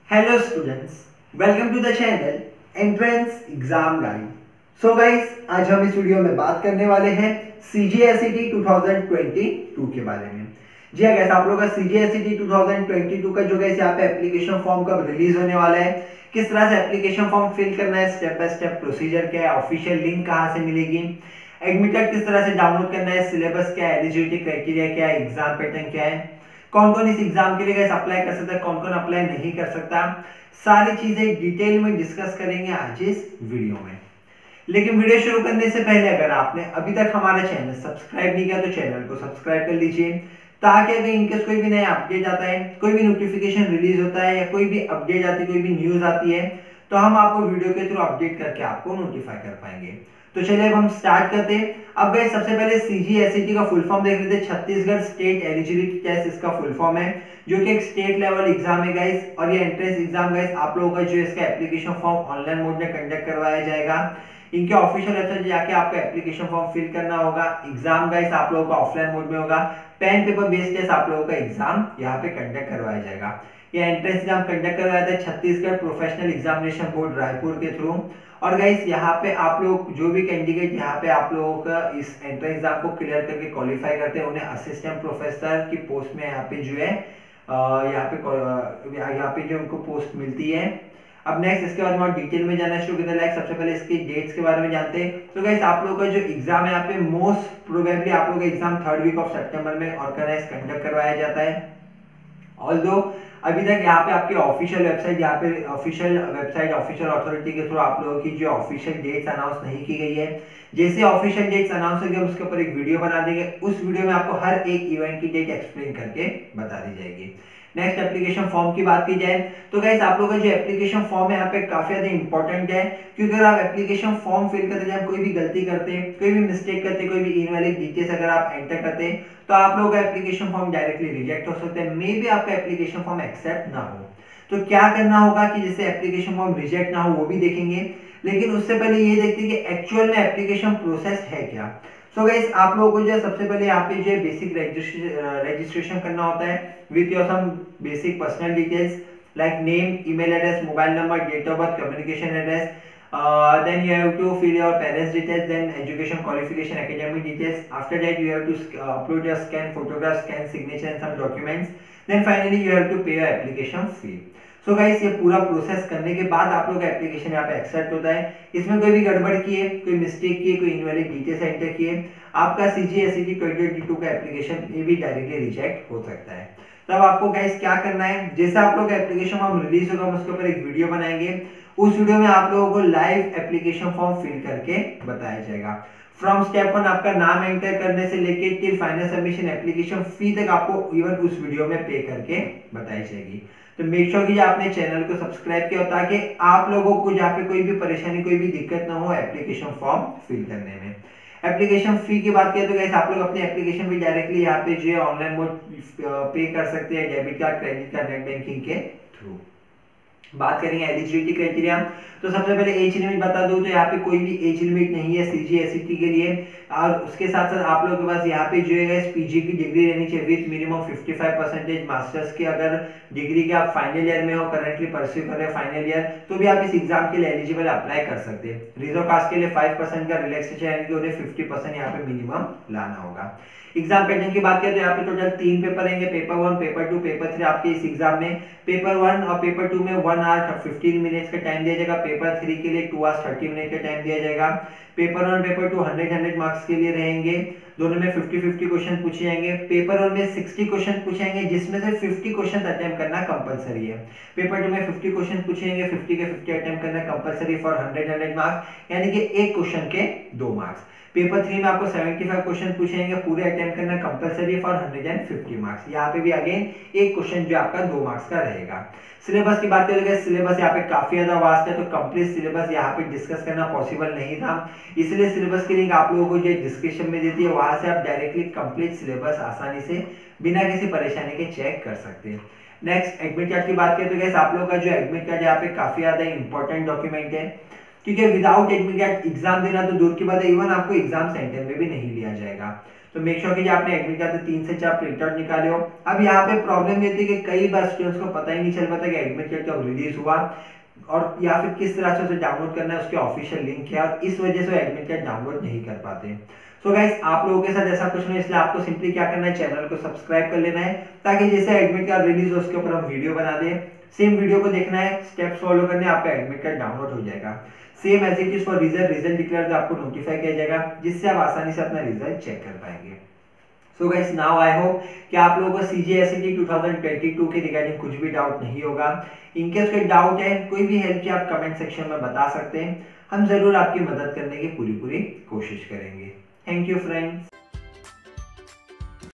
Hello students, welcome to the channel Entrance Exam Guide. So guys, आज हम इस video में बात करने वाले हैं CGSET 2022 के बारे में। जी हाँ, आप लोगों का CGSET 2022 का जो गाइस यहाँ पे एप्लीकेशन फॉर्म कब रिलीज होने वाला है, किस तरह से एप्लीकेशन फॉर्म फिल करना है, स्टेप बाय स्टेप प्रोसीजर क्या है, ऑफिशियल लिंक कहाँ से मिलेगी, एडमिट कार्ड किस तरह से डाउनलोड करना है, सिलेबस क्या है, एलिजिबिलिटी क्राइटेरिया क्या है, एग्जाम पैटर्न क्या है, कौन कौन इस एग्जाम के लिए गाइस अप्लाई कर सकता है, कौन कौन अप्लाई नहीं कर सकता, सारी चीजें डिटेल में डिस्कस करेंगे आज इस वीडियो में। लेकिन वीडियो शुरू करने से पहले अगर आपने अभी तक हमारा चैनल सब्सक्राइब नहीं किया तो चैनल को सब्सक्राइब कर लीजिए, ताकि अगर इनकेस कोई भी नया अपडेट आता है, कोई भी नोटिफिकेशन रिलीज होता है या कोई भी अपडेट आती है, कोई भी न्यूज आती है, तो हम आपको वीडियो के थ्रू अपडेट करके आपको नोटिफाई कर पाएंगे। तो चलिए अब हम स्टार्ट करते हैं। अब गाइस सबसे पहले CGSET का फुल फॉर्म देख लेते हैं। छत्तीसगढ़ स्टेट एलिजिबिलिटी टेस्ट इसका फुल फॉर्म है, जो कि एक स्टेट लेवल एग्जाम है गाइस। और ये एंट्रेंस एग्जाम गाइस आप लोगों का जो इसका एप्लीकेशन फॉर्म ऑनलाइन मोड में कंडक्ट करवाया जाएगा। इनके ऑफिशियल वेबसाइट जाके आपको एप्लीकेशन फॉर्म फिल करना होगा। एग्जाम गाइस आप लोगों का ऑफलाइन मोड में होगा। पेन पेपर बेस्ड टेस्ट आप लोगों का एग्जाम यहाँ पे कंडक्ट करवाया जाएगा। ये एंट्रेंस एग्जाम कंडक्ट करवाया था Chhattisgarh professional examination board Raipur के थ्रू। और गाइस यहाँ पे आप लोग जो भी कैंडिडेट यहाँ पे आप लोगों का इस एंट्रेंस एग्जाम को क्लियर करके क्वालिफाई करते हैं, उन्हें असिस्टेंट प्रोफेसर की पोस्ट में यहाँ पे जो है यहाँ पे जो उनको पोस्ट मिलती है। अब नेक्स्ट इसके बाद में डिटेल में जाना शुरू करते हैं। सबसे पहले इसकी डेट्स के बारे में जानते हैं। तो गाइस आप लोगों का जो एग्जाम है यहाँ पे मोस्ट प्रोबेबली आप लोगों का एग्जाम 3rd वीक ऑफ सितंबर में ऑर्गेनाइज कंडक्ट करवाया जाता है। ऑल्दो अभी तक यहाँ पे आपकी ऑफिशियल वेबसाइट, यहाँ पे ऑफिशियल वेबसाइट ऑफिशियल अथॉरिटी के थ्रू आप लोगों की जो ऑफिशियल डेट्स अनाउंस नहीं की गई है। जैसे ऑफिशियल डेट्स अनाउंस होगी उसके ऊपर एक वीडियो बना देंगे, उस वीडियो में आपको हर एक इवेंट की डेट एक्सप्लेन करके बता दी जाएगी। नेक्स्ट एप्लीकेशन फॉर्म की बात की जाए तो गाइस आप लोगों का जो एप्लीकेशन फॉर्म है यहाँ पे काफी ज्यादा इंपॉर्टेंट है, क्योंकि अगर आप एप्लीकेशन फॉर्म फिल करते हैं, कोई भी गलती करते हैं, कोई भी मिस्टेक करते हैं, कोई भी इनवैलिड डिटेल्स अगर आप एंटर करते हैं, तो आप लोगों का एप्लीकेशन फॉर्म डायरेक्टली रिजेक्ट हो सकता है। मे बी आपका एप्लीकेशन फॉर्म एक्सेप्ट ना हो। तो क्या करना होगा कि जिससे एप्लीकेशन फॉर्म रिजेक्ट ना हो वो भी देखेंगे, लेकिन उससे पहले ये देखते हैं कि एक्चुअल में एप्लीकेशन प्रोसेस है क्या। सो गाइस आप लोगों को जो सबसे पहले यहाँ पे जो बेसिक रजिस्ट्रेशन करना होता है with your some basic personal details like name, email address, mobile number, date of birth, communication address, then you have to fill your parents details, then education qualification, academic details. After that you have to upload your scan photograph, scan signature and some documents. Then finally you have to pay your application fee. So guys ये पूरा process करने के बाद आप लोग का application यहाँ पे एक्सेप्ट होता है। इसमें कोई भी गड़बड़ की है, कोई मिस्टेक की है, कोई इनवैलिड डिटेल्स एंटर किए, आपका CGSET 2022 का एप्लीकेशन ये भी डायरेक्टली रिजेक्ट हो सकता है। तब आपको गाइस क्या करना है, जैसे आप लोग का एप्लीकेशन फॉर्म रिलीज होगा हम उसके ऊपर एक वीडियो बनाएंगे। उस वीडियो में आप लोगों को लाइव एप्लीकेशन फॉर्म फिल करके बताया जाएगा। फ्रॉम स्टेप 1 आपका नाम एंटर करने से लेके till final submission application fee तक आपको इवन उस वीडियो में पे करके बताई जाएगी। तो मेक श्योर कीजिए आपने चैनल को सब्सक्राइब किया ताकि आप लोगों को जहाँ पे कोई भी परेशानी, कोई भी दिक्कत ना हो एप्लीकेशन फॉर्म फिल करने में। एप्लीकेशन फी की बात करें तो गाइस आप लोग अपने एप्लीकेशन भी डायरेक्टली यहाँ पे जो है ऑनलाइन मोड पे कर सकते हैं, debit card, credit card, net banking के थ्रू। बात करेंगे एलिजिबिलिटी क्राइटेरिया, तो सबसे पहले एज लिमिट बता दूं तो यहाँ पे कोई भी एज लिमिट नहीं है CGSET के लिए। और उसके साथ साथ आप लोगों के पास यहाँ पे जो है PG की डिग्री रहनी चाहिए विथ मिनिमम 55% मास्टर्स की। अगर डिग्री के आप फाइनल ईयर में हो, करंटली परस्यू कर रहे हो फाइनल ईयर, तो भी आप इस एग्जाम के लिए एलिजिबल अप्लाई कर सकते हैं। रिजर्व कास्ट के लिए 5% का रिलैक्सेशन यानी कि उन्हें 50% यहाँ पे मिनिमम लाना होगा। एग्जाम पैटर्न की बात करें तो यहाँ पे टोटल 3 पेपर रहेंगे, पेपर 1, पेपर 2, पेपर 3 आपके इस एग्जाम में। पेपर 1 और पेपर 2 में 1 आवर 15 मिनट्स का टाइम दिया जाएगा। पेपर 3 के लिए 2 आवर्स 30 मिनट का टाइम दिया जाएगा। पेपर 1 पेपर 2 100 मार्क्स के लिए रहेंगे, दोनों में 50-50 क्वेश्चन पूछे जाएंगे। पेपर 1 में 60 क्वेश्चन पूछे जाएंगे जिसमें से 50 क्वेश्चन अटेम्प्ट करना कंपलसरी है। पेपर 2 में 50 क्वेश्चन पूछे जाएंगे, 50 के 50 अटेम्प्ट करना कंपलसरी फॉर 100 मार्क्स, यानी कि एक क्वेश्चन के 2 मार्क्स। पेपर 3 में आपको 75 क्वेश्चन पूछेंगे, पूरे अटेम्प्ट करना कंपलसरी फॉर 150 मार्क्स। यहाँ पे भी अगेन एक क्वेश्चन जो आपका 2 मार्क्स का रहेगा। सिलेबस की बात करेंगे, सिलेबस यहाँ पे काफी ज्यादा वास्ट है, तो कंप्लीट सिलेबस यहाँ पे डिस्कस करना पॉसिबल नहीं था, इसलिए सिलेबस की लिंक आप लोगों को जो डिस्क्रिप्शन में देती है, वहां से आप डायरेक्टली कंप्लीट सिलेबस आसानी से बिना किसी परेशानी के चेक कर सकते हैं। नेक्स्ट एडमिट कार्ड की बात करें तो गाइस आप लोगों का जो एडमिट कार्ड यहाँ पे काफी ज्यादा इंपॉर्टेंट डॉक्यूमेंट है, क्योंकि विदाउट एडमिट कार्ड एग्जाम देना तो दूर की बात है, इवन आपको एग्जाम सेंटर में भी नहीं लिया जाएगा। तो मेक श्योर कीजिए आपने एडमिट कार्ड से 3 से 4 प्रिंट आउट निकाले हो। अब यहाँ पे प्रॉब्लम ये थी कि कई बार स्टूडेंट्स को पता ही नहीं चल पाता कि एडमिट कार्ड कब रिलीज हुआ और या फिर किस तरह से उसे डाउनलोड करना है, उसके ऑफिशियल लिंक क्या है, और इस वजह से एडमिट कार्ड डाउनलोड नहीं कर पाते। सो गाइस आप लोगों के साथ ऐसा कुछ नहीं, इसलिए आपको सिंपली क्या करना है, चैनल को सब्सक्राइब कर लेना है ताकि जैसे एडमिट कार्ड रिलीज हो उसके ऊपर हम वीडियो बना दें। सेम वीडियो को देखना है, स्टेप्स फॉलो करने, आपका एडमिट कार्ड डाउनलोड हो जाएगा। Same as it is for result declare आपको नोटिफाई किया जाएगा जिससे आप आसानी से अपना रिजल्ट चेक कर पाएंगे। So guys now I hope कि आप लोगों को CGSET 2022 के रिगार्डिंग कुछ भी डाउट नहीं होगा। इनकेस कोई डाउट है, कोई भी हेल्प चाहिए, आप कमेंट सेक्शन में बता सकते हैं, हम जरूर आपकी मदद करने की पूरी कोशिश करेंगे। Thank you friends.